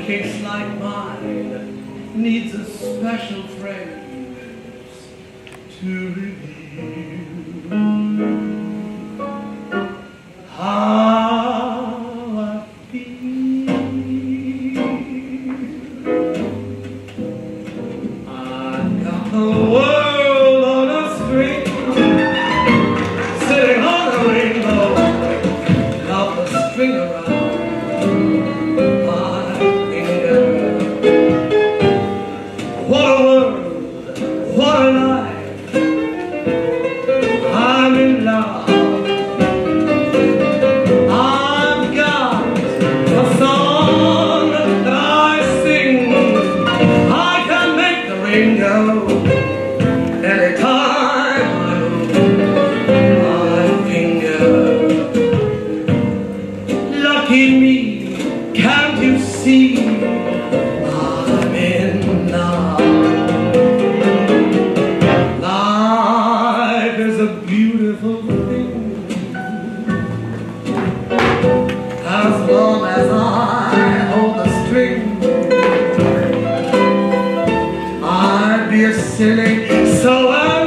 case like mine needs a special phrase to reveal how I feel. I've got the world on a string, sitting on a rainbow, got the string around my finger. What a world, what a life, I'm in love. I've got a song that I sing, I can make the rain go anytime I move my finger. Lucky me, can't you see I'm in love? Life is a beautiful thing as long as I hold the string. I'd be a silly so